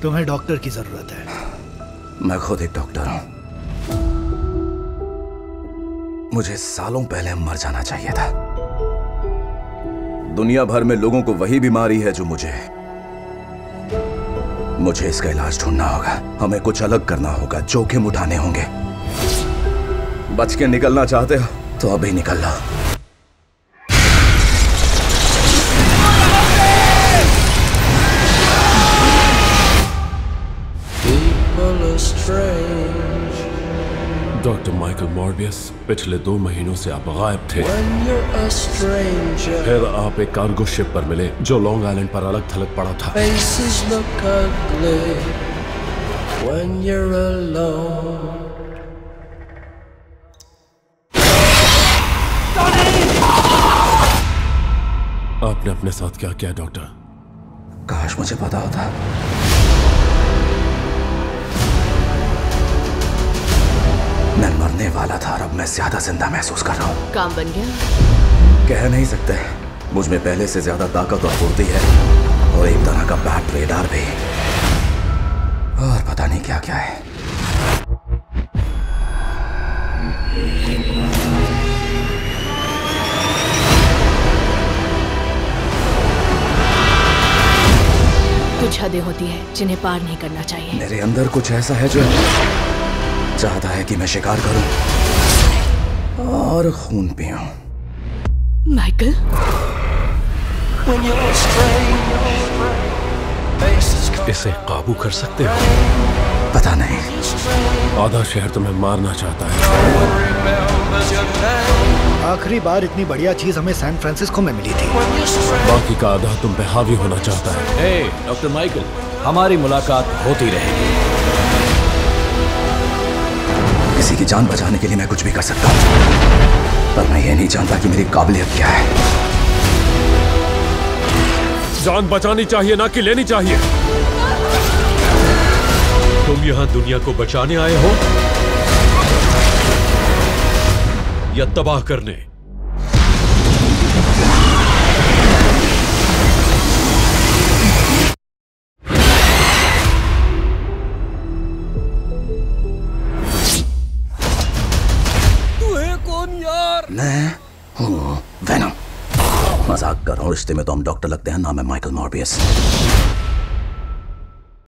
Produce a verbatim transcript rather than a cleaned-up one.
तुम्हें डॉक्टर की जरूरत है। मैं खुद एक डॉक्टर हूं। मुझे सालों पहले मर जाना चाहिए था। दुनिया भर में लोगों को वही बीमारी है जो मुझे है। मुझे इसका इलाज ढूंढना होगा। हमें कुछ अलग करना होगा, जोखिम उठाने होंगे। बच के निकलना चाहते हो तो अभी निकल लो। डॉक्टर माइकल मॉर्बियस, पिछले दो महीनों से आप गायब थे। फिर आप एक कार्गो शिप पर मिले जो लॉन्ग आइलैंड पर अलग थलग पड़ा था। आपने अपने साथ क्या किया डॉक्टर? काश मुझे पता होता। मैं मरने वाला था और अब मैं ज्यादा जिंदा महसूस कर रहा हूँ। काम बन गया? कह नहीं सकते। मुझ में पहले से ज्यादा ताकत और फुर्ती है और एक तरह का बैट रेडार भी। और पता नहीं क्या क्या है। कुछ हदें होती है जिन्हें पार नहीं करना चाहिए। मेरे अंदर कुछ ऐसा है जो चाहता है कि मैं शिकार करूं और खून पीऊं। माइकल, इसे काबू कर सकते हो? पता नहीं। आधा शहर तुम्हें मारना चाहता है। आखिरी बार इतनी बढ़िया चीज हमें सैन फ्रांसिस्को में मिली थी। बाकी का आधा तुम पे हावी होना चाहता है। हे डॉक्टर माइकल, हमारी मुलाकात होती रहेगी। किसी की जान बचाने के लिए मैं कुछ भी कर सकता हूँ, पर मैं ये नहीं जानता कि मेरी काबिलियत क्या है। जान बचानी चाहिए ना कि लेनी चाहिए? तुम यहाँ दुनिया को बचाने आए हो या तबाह करने? तू है कौन यार? मैं हूँ वेनम। मजाक कर रहा हूँ, रिश्ते में तो हम डॉक्टर लगते हैं। नाम है माइकल मॉर्बियस।